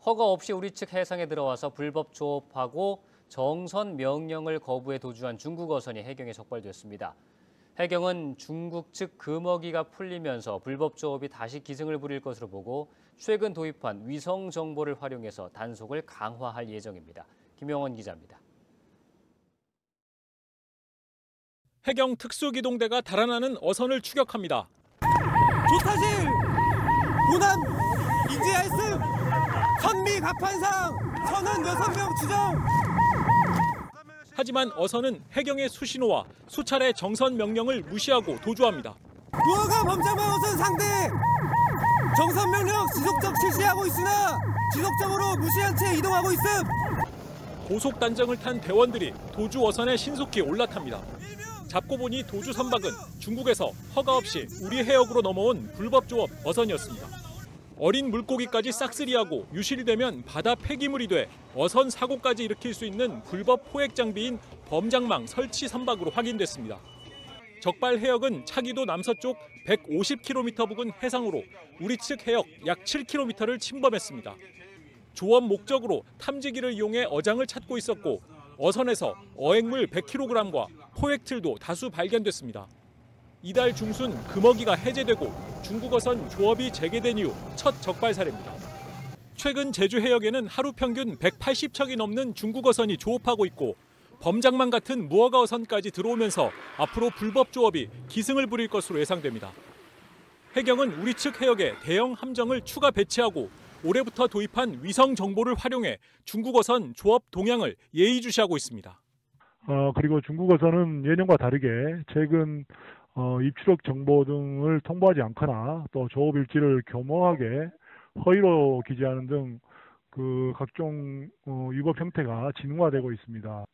허가 없이 우리 측 해상에 들어와서 불법 조업하고 정선 명령을 거부해 도주한 중국 어선이 해경에 적발됐습니다. 해경은 중국 측 금어기가 풀리면서 불법 조업이 다시 기승을 부릴 것으로 보고 최근 도입한 위성 정보를 활용해서 단속을 강화할 예정입니다. 김영원 기자입니다. 해경 특수기동대가 달아나는 어선을 추격합니다. 조타실, 호남, 인지할습, 선미 갑판상, 선원 6명 추정. 하지만 어선은 해경의 수신호와 수차례 정선 명령을 무시하고 도주합니다. 무허가 범장만 어선 상대 정선 명령 지속적 실시하고 있으나 지속적으로 무시한 채 이동하고 있음. 고속 단정을 탄 대원들이 도주 어선에 신속히 올라탑니다. 잡고 보니 도주 선박은 중국에서 허가 없이 우리 해역으로 넘어온 불법 조업 어선이었습니다. 어린 물고기까지 싹쓸이하고 유실되면 바다 폐기물이 돼 어선 사고까지 일으킬 수 있는 불법 포획 장비인 범장망 설치 선박으로 확인됐습니다. 적발 해역은 차기도 남서쪽 150km 부근 해상으로 우리 측 해역 약 7km를 침범했습니다. 조업 목적으로 탐지기를 이용해 어장을 찾고 있었고 어선에서 어획물 100kg과 포획틀도 다수 발견됐습니다. 이달 중순 금어기가 해제되고 중국 어선 조업이 재개된 이후 첫 적발 사례입니다. 최근 제주 해역에는 하루 평균 180척이 넘는 중국 어선이 조업하고 있고 범장망 같은 무허가 어선까지 들어오면서 앞으로 불법 조업이 기승을 부릴 것으로 예상됩니다. 해경은 우리 측 해역에 대형 함정을 추가 배치하고 올해부터 도입한 위성 정보를 활용해 중국 어선 조업 동향을 예의주시하고 있습니다. 그리고 중국 어선은 예년과 다르게 최근 입출력 정보 등을 통보하지 않거나 또 조업 일지를 교모하게 허위로 기재하는 등 그 각종 위법 형태가 진화되고 있습니다.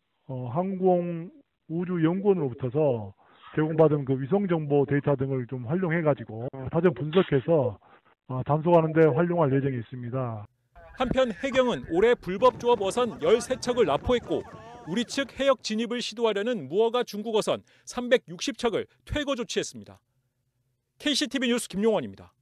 항공우주연구원으로부터서 제공받은 그 위성 정보 데이터 등을 좀 활용해가지고 사전 분석해서 단속하는 데 활용할 예정이 있습니다. 한편 해경은 올해 불법 조업 어선 13척을 납포했고 우리 측 해역 진입을 시도하려는 무허가 중국 어선 360척을 퇴거 조치했습니다. KCTV 뉴스 김용원입니다.